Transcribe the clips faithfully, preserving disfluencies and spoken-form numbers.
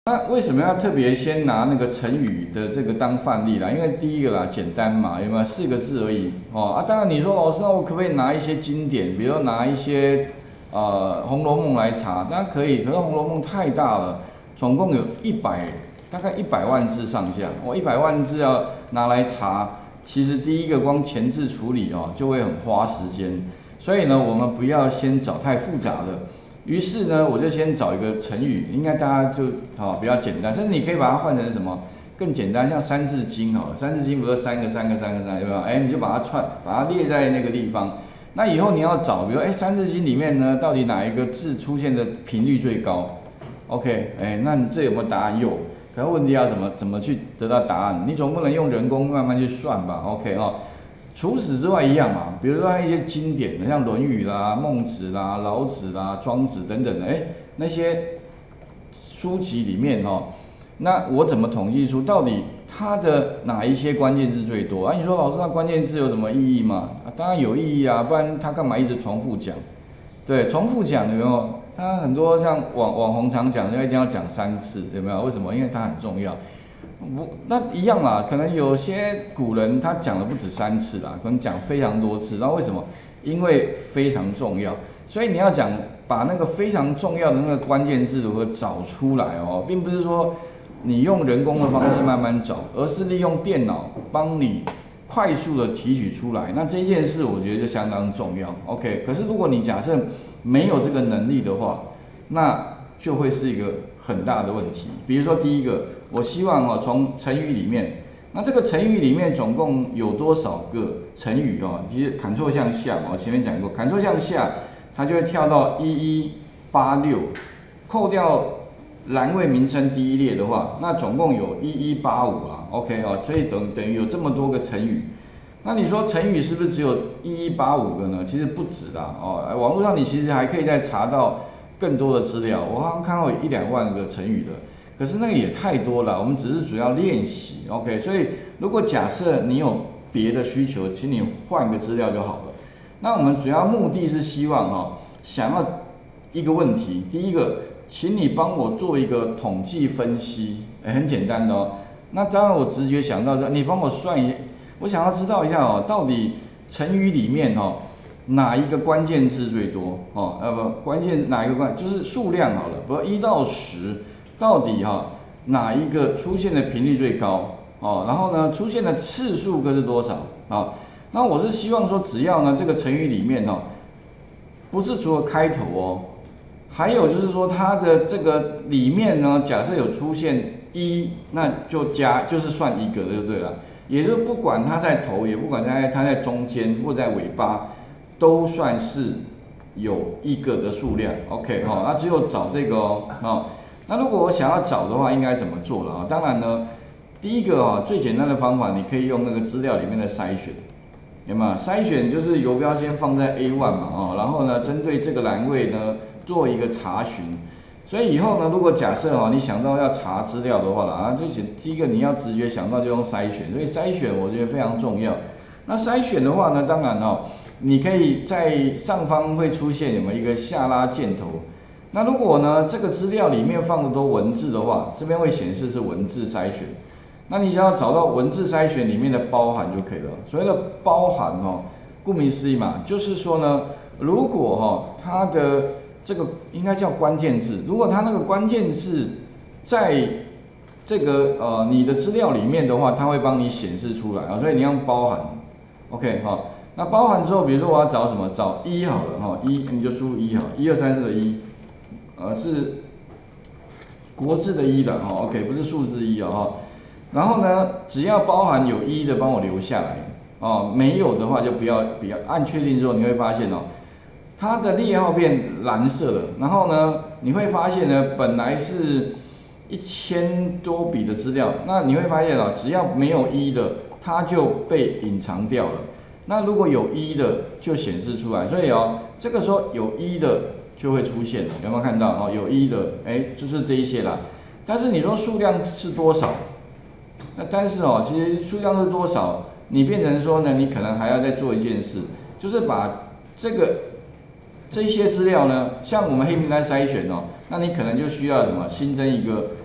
那为什么要特别先拿那个成语的这个当范例啦？因为第一个啦，简单嘛，有没有四个字而已哦啊？当然你说老师，那我可不可以拿一些经典，比如拿一些呃《红楼梦》来查？当然可以，可是《红楼梦》太大了，总共有一百大概一百万字上下，我一百万字要拿来查，其实第一个光前置处理哦就会很花时间，所以呢，我们不要先找太复杂的。于是呢，我就先找一个成语，应该大家就好、哦、比较简单，甚至你可以把它换成什么更简单，像《三字经》好了，《三字经》不是三个三个三个三，有没有？哎，你就把它串，把它列在那个地方。那以后你要找，比如哎，《三字经》里面呢，到底哪一个字出现的频率最高 ？OK， 哎，那你这有没有答案？有。可是问题要怎么怎么去得到答案？你总不能用人工慢慢去算吧 ？OK 哦。除此之外一样嘛，比如说一些经典的，像《论语》啦、孟子啦、老子啦、庄子等等的，哎，那些书籍里面哦，那我怎么统计出到底它的哪一些关键字最多？啊，你说老师，那关键字有什么意义吗？啊，当然有意义啊，不然他干嘛一直重复讲？对，重复讲有没有？他很多像网网红常讲，就一定要讲三次，有没有？为什么？因为它很重要。不，那一样啦，可能有些古人他讲了不止三次啦，可能讲非常多次。然后为什么？因为非常重要，所以你要讲把那个非常重要的那个关键字如何找出来哦，并不是说你用人工的方式慢慢找，而是利用电脑帮你快速的提取出来。那这件事我觉得就相当重要。OK， 可是如果你假设没有这个能力的话，那就会是一个很大的问题。比如说第一个，我希望哦从成语里面，那这个成语里面总共有多少个成语哦？其实砍错向下，我前面讲过，砍错向下，它就会跳到一一八六，扣掉栏位名称第一列的话，那总共有一一八五啊。OK 哦，所以等等于有这么多个成语。那你说成语是不是只有一一八五个呢？其实不止啦哦，网络上你其实还可以再查到更多的资料。我好像看到有一两万个成语的，可是那个也太多了。我们只是主要练习 ，OK。所以如果假设你有别的需求，请你换个资料就好了。那我们主要目的是希望哦，想要一个问题，第一个，请你帮我做一个统计分析，哎，很简单的哦。那当然我直觉想到，你帮我算一。我想要知道一下哦，到底成语里面哦哪一个关键字最多哦？呃不，关键哪一个关就是数量好了，不一到十，到底哈、哦、哪一个出现的频率最高哦？然后呢，出现的次数各是多少啊、哦？那我是希望说，只要呢这个成语里面哦，不是除了开头哦，还有就是说它的这个里面呢，假设有出现一，那就加就是算一个就对了。也就是不管它在头，也不管它在它在中间或在尾巴，都算是有一个的数量。OK 哈、哦，那只有找这个哦。哦那如果我想要找的话，应该怎么做了啊？当然呢，第一个啊、哦，最简单的方法，你可以用那个资料里面的筛选，有没有？筛选就是游标先放在 A 一 嘛，哦，然后呢，针对这个栏位呢做一个查询。所以以后呢，如果假设哦，你想到要查资料的话啦，啊，就第一个你要直觉想到就用筛选，所以筛选我觉得非常重要。那筛选的话呢，当然哦，你可以在上方会出现有没有一个下拉箭头。那如果呢这个资料里面放的都文字的话，这边会显示是文字筛选。那你想要找到文字筛选里面的包含就可以了。所谓的包含哦，顾名思义嘛，就是说呢，如果哈、哦、它的这个应该叫关键字。如果它那个关键字在这个呃你的资料里面的话，它会帮你显示出来啊，所以你要包含 ，OK 哈、哦。那包含之后，比如说我要找什么，找一好了哈、哦，一你就输入一哈，一二三四的一，呃是国字的一的哈、哦、，OK 不是数字一啊、哦、然后呢，只要包含有一的帮我留下来哦，没有的话就不要不要按确定之后，你会发现哦。它的列号变蓝色了，然后呢，你会发现呢，本来是一千多笔的资料，那你会发现啊，只要没有一的，它就被隐藏掉了。那如果有一的，就显示出来。所以哦，这个时候有一的就会出现了，有没有看到？哦，有一的，哎，就是这一些啦。但是你说数量是多少？那但是哦，其实数量是多少，你变成说呢，你可能还要再做一件事，就是把这个。这些资料呢，像我们黑名单筛选哦，那你可能就需要什么新增一个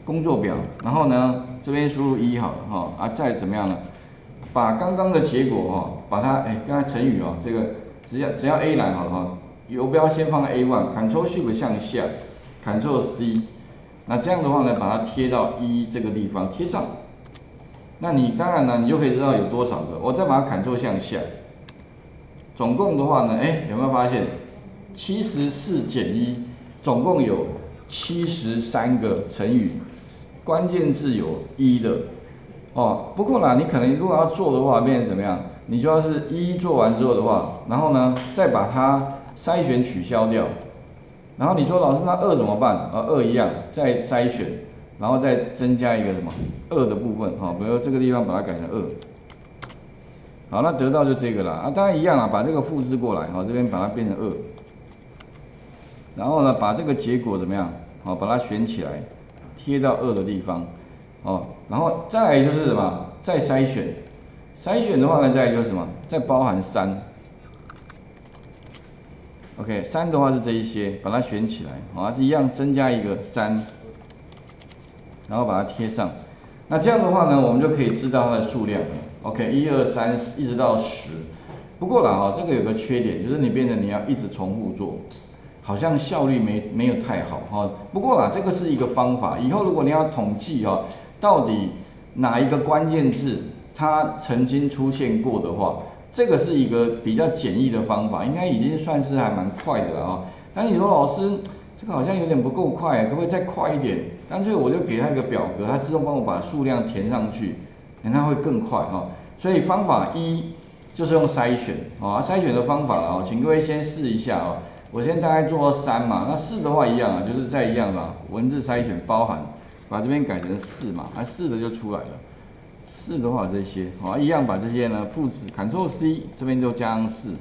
工作表，然后呢这边输入一好了哈啊，再怎么样呢？把刚刚的结果哈，把它哎，刚才成语哦，这个只要只要 A 栏好了哈，游标先放在 A 一 ，Ctrl Shift 向下 ，Ctrl C， 那这样的话呢，把它贴到一这个地方贴上。那你当然呢，你就可以知道有多少个。我再把它 Ctrl 向下，总共的话呢，哎，有没有发现七十四减一，总共有七十三个成语，关键字有一的。哦，不过啦，你可能如果要做的话，变成怎么样？你就要是一做完之后的话，然后呢，再把它筛选取消掉。然后你说老师，那二怎么办？呃，二一样，再筛选，然后再增加一个什么二的部分，哈、哦，比如这个地方把它改成二。好，那得到就这个啦，啊，当然一样啦，把这个复制过来，哈、哦，这边把它变成二。然后呢，把这个结果怎么样？好、哦，把它选起来，贴到二的地方。哦，然后再来就是什么？再筛选，筛选的话呢，再来就是什么？再包含三。OK， 三的话是这一些，把它选起来，好、哦，一样增加一个三，然后把它贴上。那这样的话呢，我们就可以知道它的数量了。OK， 一二三一直到十。不过啦，哈、哦，这个有个缺点，就是你变成你要一直重复做，好像效率没没有太好哈、哦。不过啦，这个是一个方法，以后如果你要统计哈、哦。到底哪一个关键字它曾经出现过的话，这个是一个比较简易的方法，应该已经算是还蛮快的了啊、哦。但你说老师，这个好像有点不够快，可不可以再快一点？干脆我就给他一个表格，它自动帮我把数量填上去，那会更快哈、哦。所以方法一就是用筛选啊、哦，筛选的方法啊、哦，请各位先试一下哦。我先大概做到三嘛，那四的话一样啊，就是再一样吧，文字筛选包含。把这边改成四嘛，啊四的就出来了。四的话这些，好、哦、一样把这些呢复制 ，Ctrl C 这边就加上四，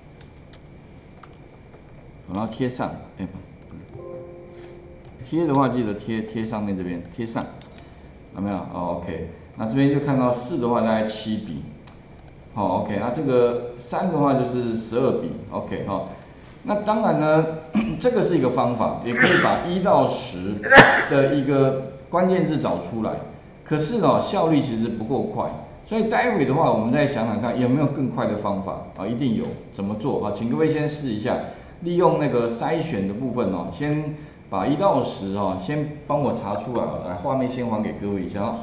然后贴上，哎、欸，贴的话记得贴贴上面这边贴上，有没有？哦 ，OK， 那这边就看到四的话大概七笔，好、哦、，OK， 那这个三的话就是十二笔 ，OK 哈、哦。那当然呢，这个是一个方法，也可以把一到十的一个关键字找出来。可是呢，效率其实不够快，所以待会的话，我们再想想看有没有更快的方法啊？一定有，怎么做啊？请各位先试一下，利用那个筛选的部分哦，先把一到十哦，先帮我查出来哦，来画面先还给各位一下哦。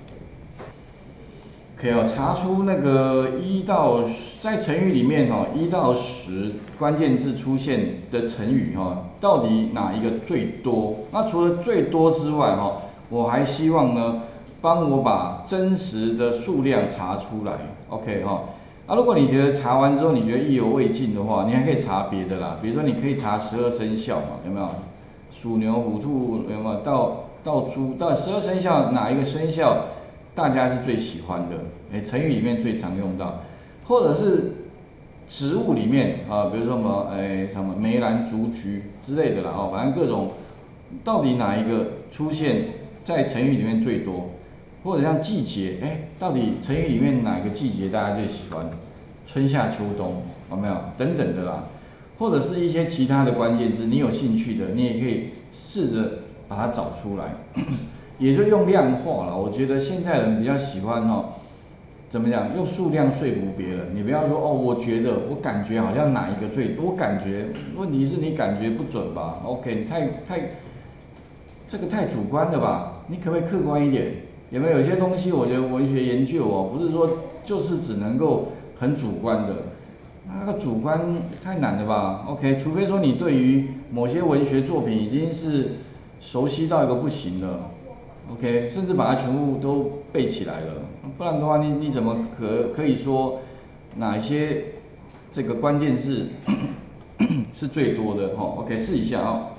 可以哦，查出那个一到在成语里面哈、哦，一到十关键字出现的成语哈、哦，到底哪一个最多？那除了最多之外哈、哦，我还希望呢，帮我把真实的数量查出来。OK 哈、哦，那、啊、如果你觉得查完之后你觉得意犹未尽的话，你还可以查别的啦，比如说你可以查十二生肖嘛，有没有？鼠牛虎兔有没有？到到猪到十二生肖哪一个生肖？大家是最喜欢的，哎，成语里面最常用到，或者是植物里面啊，比如说什么，哎，什么梅兰竹菊之类的啦，哦，反正各种，到底哪一个出现在成语里面最多？或者像季节，哎，到底成语里面哪个季节大家最喜欢？春夏秋冬，有没有？等等的啦，或者是一些其他的关键字，你有兴趣的，你也可以试着把它找出来。也就用量化了，我觉得现在人比较喜欢哦，怎么讲？用数量说服别人。你不要说哦，我觉得，我感觉好像哪一个最，我感觉，问题是你感觉不准吧 ？OK， 你太太，这个太主观了吧？你可不可以客观一点？有没有有些东西？我觉得文学研究哦，不是说就是只能够很主观的，那个主观太难了吧 ？OK， 除非说你对于某些文学作品已经是熟悉到一个不行了。OK， 甚至把它全部都背起来了，不然的话你，你你怎么可可以说哪些这个关键字是最多的？哈 ，OK， 试一下啊、哦。